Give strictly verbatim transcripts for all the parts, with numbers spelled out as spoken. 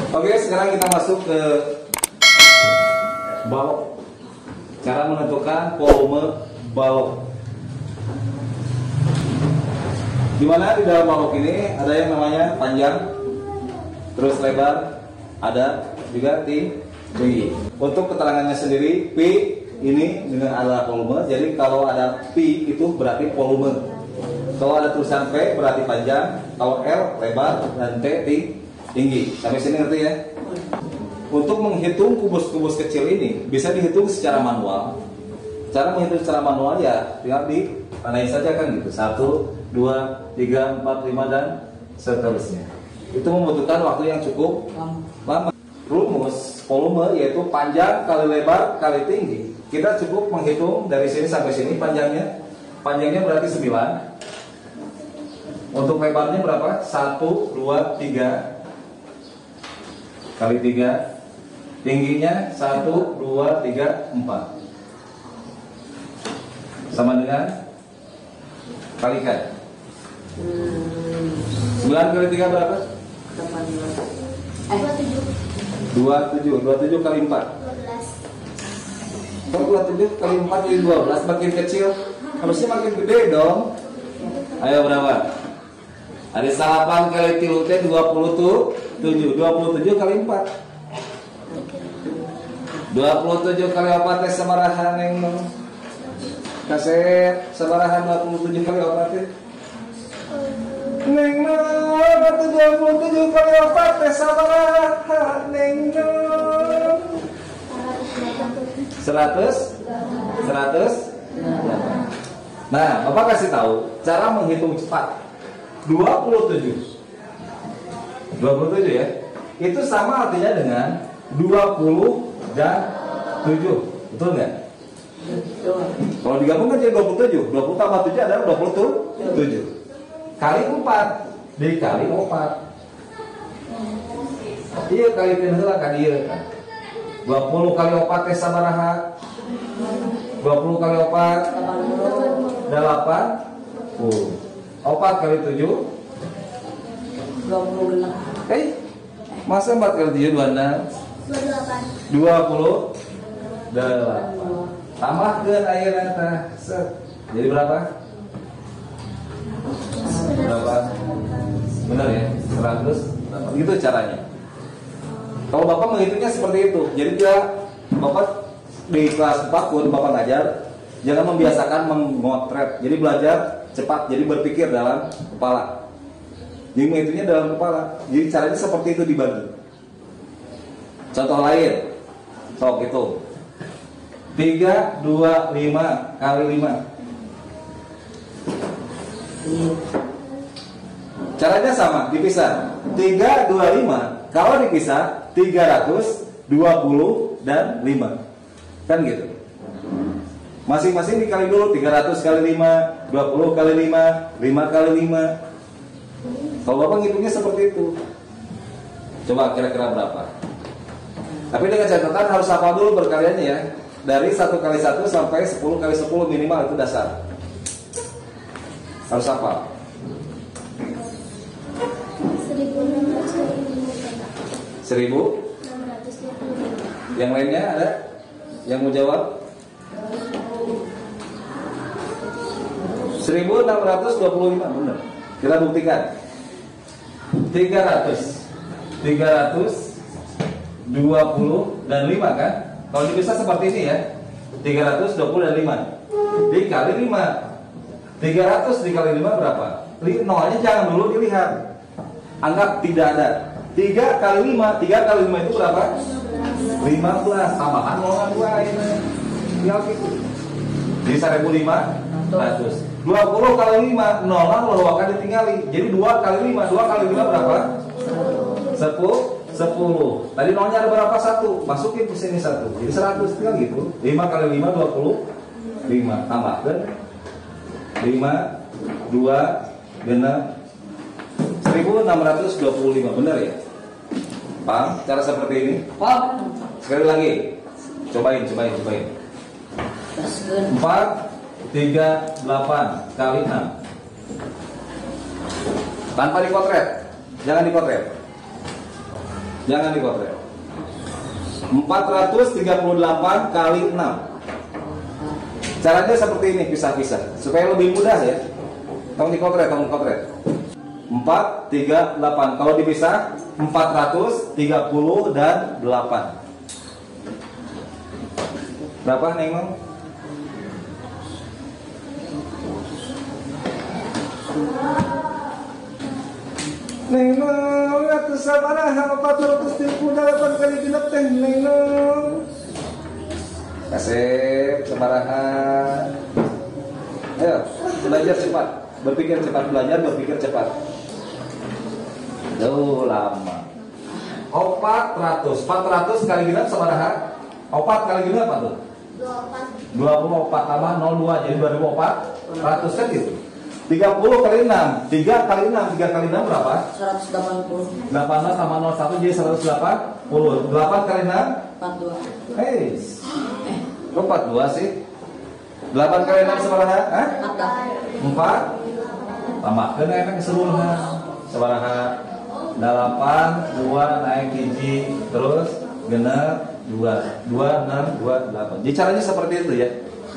Oke, sekarang kita masuk ke balok. Cara menentukan volume balok. Dimana di dalam balok ini ada yang namanya panjang, terus lebar, ada juga tinggi. Untuk keterangannya sendiri, P ini dengan adalah volume. Jadi kalau ada P itu berarti volume. Kalau ada tulisan P berarti panjang, kalau L lebar dan T tinggi. Sampai sini ngerti ya? Untuk menghitung kubus-kubus kecil ini bisa dihitung secara manual. Cara menghitung secara manual ya tinggal ditandai saja kan gitu. Satu, dua, tiga, empat, lima dan seterusnya. Itu membutuhkan waktu yang cukup lama. Rumus volume yaitu panjang kali lebar kali tinggi. Kita cukup menghitung dari sini sampai sini panjangnya. Panjangnya berarti sembilan. Untuk lebarnya berapa? satu, dua, tiga kali tiga. Tingginya satu, dua, tiga, empat. Sama dengan kalikan. sembilan kali tiga berapa? dua puluh tujuh. dua puluh tujuh kali empat. Kalau dua puluh tujuh kali empat jadi dua belas, makin kecil. Harusnya makin gede dong. Ayo berapa? Ada delapan kali tilu teh dua puluh tujuh. dua puluh tujuh kali empat. dua puluh tujuh kali empat teh sabaraha neng no? Kaset sabaraha dua puluh tujuh kali empat teh? Neng no, berarti dua puluh tujuh kali empat teh sabaraha neng no? seratus? seratus? Nah, Bapak kasih tahu cara menghitung cepat. dua puluh tujuh. dua puluh tujuh ya. Itu sama artinya dengan dua puluh dan tujuh. Betul nggak? Kalau digabungkan jadi dua puluh tujuh. dua puluh tambah tujuh adalah dua puluh tujuh. Kali empat dikali empat. Iya kali heula kan ieu kan. dua puluh kali empat teh sabaraha? dua puluh kali empat delapan puluh. empat kali tujuh dua puluh enam. Eh, masa empat kali tujuh dua puluh enam? dua puluh delapan. Tambahkeun ayeuna teh. Jadi berapa? Berapa? Benar ya? seratus. Gitu caranya. Kalau Bapak menghitungnya seperti itu. Jadi dia Bapak di kelas empat pun Bapak ngajar, jangan membiasakan memotret. Jadi belajar cepat, jadi berpikir dalam kepala. Jadi menghitungnya dalam kepala. Jadi caranya seperti itu dibagi. Contoh lain, sok itu tiga, dua, lima kali lima. Caranya sama, dipisah. Tiga, dua, lima. Kalau dipisah tiga ratus dua puluh dan lima. Kan gitu. Masing-masing dikali dulu. Tiga ratus kali lima, dua puluh kali lima, lima kali lima. Kalau Bapak ngitungnya seperti itu. Coba kira-kira berapa? Tapi dengan catatan harus hafal dulu berkaliannya ya. Dari satu kali satu sampai sepuluh kali sepuluh minimal, itu dasar. Harus hafal. Seribu. Yang lainnya ada? Yang mau jawab? seribu enam ratus dua puluh lima. Benar. Kita buktikan. Tiga ratus tiga ratus dua puluh dan lima kan? Kalau dipisah seperti ini ya. Tiga ratus dua puluh dan lima dikali lima. Tiga ratus dikali lima berapa? Nolnya jangan dulu dilihat. Anggap tidak ada. Tiga kali lima. Tiga kali lima itu berapa? Lima belas. Tambahan nol dua ini. Ya gitu. Jadi seribu lima ratus. Dua puluh kali lima. Nol nol akan ditinggali. Jadi dua kali lima. Dua kali lima berapa? Sepuluh. Sepuluh. Tadi nolnya ada berapa? Satu. Masukin ke sini satu. Jadi seratus. Tinggal gitu. Lima kali lima dua puluh lima. Tambahkan lima, dua, genap seribu enam ratus dua puluh lima. Benar ya? Paham cara seperti ini? Paham. Sekali lagi. Cobain, cobain, cobain. Empat, tiga, delapan kali enam. Tanpa dipotret. Jangan dipotret. Jangan dipotret. empat ratus tiga puluh delapan kali enam. Caranya seperti ini, pisah-pisah supaya lebih mudah ya. Tolong dipotret, tolong dipotret. empat, tiga, delapan. Kalau dipisah empat ratus tiga puluh dan delapan. Berapa Neng Nong? Neng Nong, atuh sabaraha empat ratus tiga puluh delapan kali genep teh Neng Nong. Kasep sabaraha. Ayo, belajar cepat. Berpikir cepat, belajar berpikir cepat. Duh, lama. empat ratus. empat ratus kali genep sabaraha? empat kali genep apa tuh? dua puluh empat tambah nol dua jadi dua ribu empat ratus kan gitu. tiga puluh kali enam, tiga kali enam, tiga kali enam berapa? seratus delapan puluh. delapan belas tambah nol satu jadi seratus delapan puluh. delapan kali enam? empat puluh dua. Hei. Kok empat puluh dua sih? delapan kali enam sabaraha? Hah? empat. Tambahkeun efek keseluruhan. Sabaraha? delapan, dua naik hiji, terus genep dua, dua, enam, dua, delapan. Jadi caranya seperti itu ya.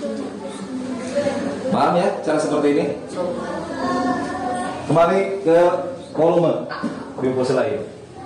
Paham ya cara seperti ini? Kembali ke volume di buku lain.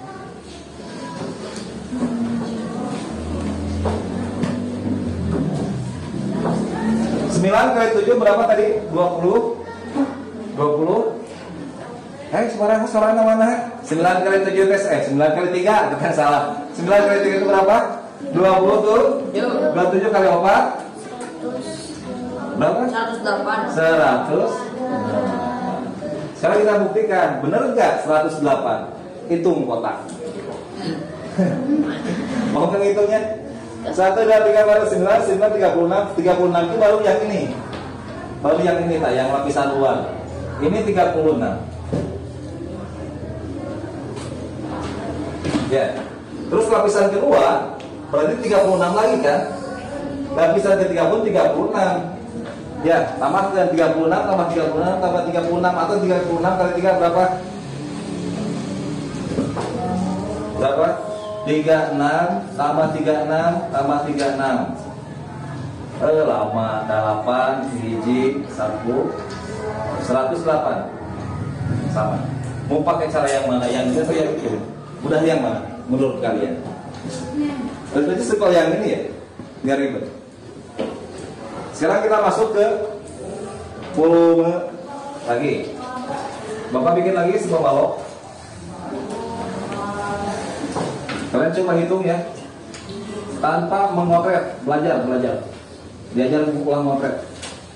sembilan kali tujuh berapa tadi? dua puluh. dua puluh. Eh, sekarang sekarang mana? sembilan kali tujuh tes eh sembilan kali tiga, itu kan salah. sembilan kali tiga itu berapa? dua puluh tuh. dua puluh tujuh kali empat. Berapa? seratus delapan. seratus. Sekarang kita buktikan, benar enggak seratus delapan? Hitung kotak. Mau ngitungnya? satu, dua, tiga, empat, sembilan, sembilan, tiga puluh enam. tiga puluh enam itu baru yang ini. Baru yang ini, tak, yang lapisan luar. Ini tiga puluh enam. Ya. Terus lapisan kedua berarti tiga puluh enam lagi kan? Lapisan ketiga pun tiga puluh enam. Ya, tambah dengan tiga puluh enam tambah tiga puluh enam tambah tiga puluh enam atau tiga puluh enam kali tiga berapa? Berapa? tiga puluh enam tambah tiga puluh enam tambah tiga puluh enam. Eh, lama delapan hiji satu seratus delapan. Sama. Mau pakai cara yang mana? Yang ini atau yang itu? Mudah yang mana menurut kalian? Berarti sekolah yang ini ya? Nggak ribet. Sekarang kita masuk ke volume lagi. Bapak bikin lagi sebuah balok. Kalian coba hitung ya, tanpa memotret, belajar, belajar. Diajar ulang motret.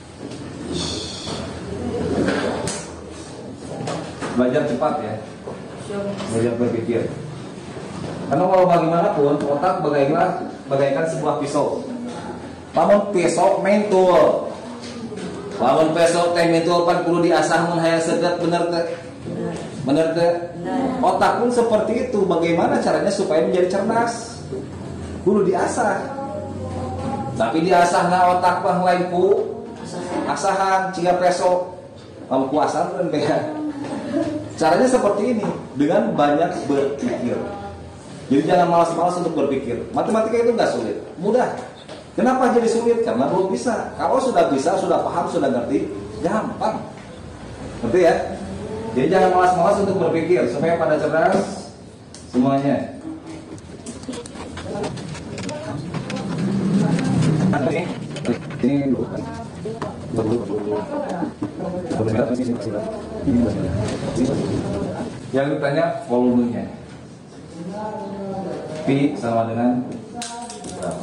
Belajar cepat ya. Belajar berpikir. Karena kalau bagaimanapun otak bagaikan bagaikan sebuah pisau. Lamun pisau mentul. Lamun pisau teh mentul pan kudu diasah mun hayang seget bener teh. Bener teh. Otak pun seperti itu. Bagaimana caranya supaya menjadi cerdas? Kudu diasah. Tapi diasah na otak bang lain ku asahan ciga pisau. Kamu kuasa kan bea. Caranya seperti ini, dengan banyak berpikir. Jadi jangan malas-malas untuk berpikir. Matematika itu nggak sulit, mudah. Kenapa jadi sulit? Karena belum bisa. Kalau sudah bisa, sudah paham, sudah ngerti, gampang. Ngerti ya? Jadi jangan malas-malas untuk berpikir supaya pada cerdas semuanya. Ini dulu. Yang ditanya volumenya. Pi sama dengan berapa?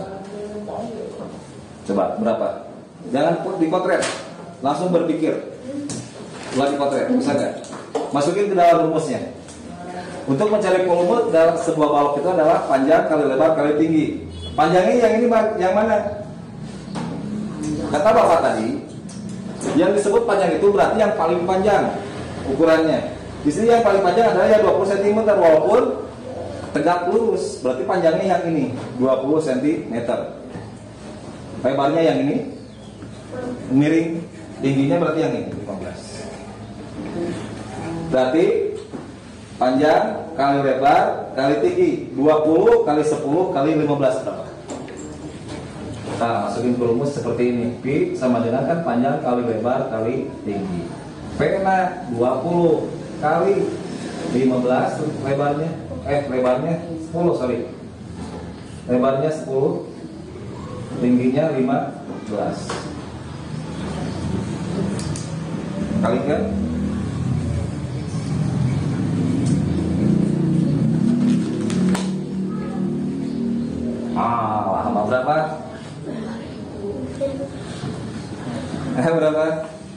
Coba berapa? Jangan dipotret, langsung berpikir. Setelah dipotret, bisa nggak? Masukin ke dalam rumusnya. Untuk mencari volume dalam sebuah balok itu adalah panjang kali lebar kali tinggi. Panjangnya yang ini yang mana? Kata bapak tadi, yang disebut panjang itu berarti yang paling panjang ukurannya. Di sini yang paling panjang adalah yang dua puluh sentimeter walaupun tegak lurus. Berarti panjangnya yang ini dua puluh sentimeter. Lebarnya yang ini miring, tingginya berarti yang ini lima belas. Berarti panjang kali lebar kali tinggi. Dua puluh kali sepuluh kali lima belas berapa? Nah, masukin ke rumus seperti ini. Pi sama dengan kan panjang kali lebar kali tinggi. P na dua puluh kali lima belas lebarnya. Eh, lebarnya sepuluh, sorry. Lebarnya sepuluh, tingginya lima belas. Kalikan. Ah, lama berapa? Eh, berapa?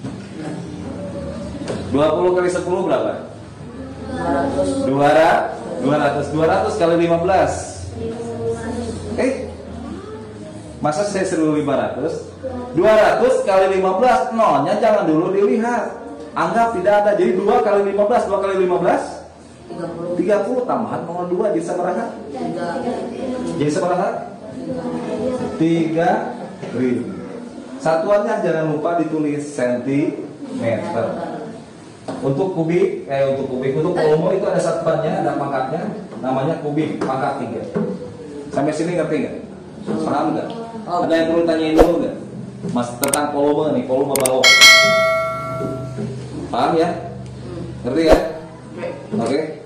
dua puluh kali sepuluh berapa? dua ratus. dua ratus kali lima belas. Eh, masa saya suruh lima ratus? dua ratus kali lima belas, nolnya jangan dulu dilihat. Anggap tidak ada. Jadi dua kali lima belas, dua kali lima belas tiga puluh tambahan nol dua jadi sabaraha? Jadi sabaraha? tiga ribu. Satuannya jangan lupa ditulis sentimeter. Untuk kubik, eh untuk kubik, untuk volume itu ada satuannya, ada pangkatnya, namanya kubik, pangkat tiga. Sampai sini ngerti nggak? Paham nggak? Ada yang perlu tanyain dulu nggak? Mas tentang volume nih, volume balok. Paham ya? Ngerti ya? Oke. Okay.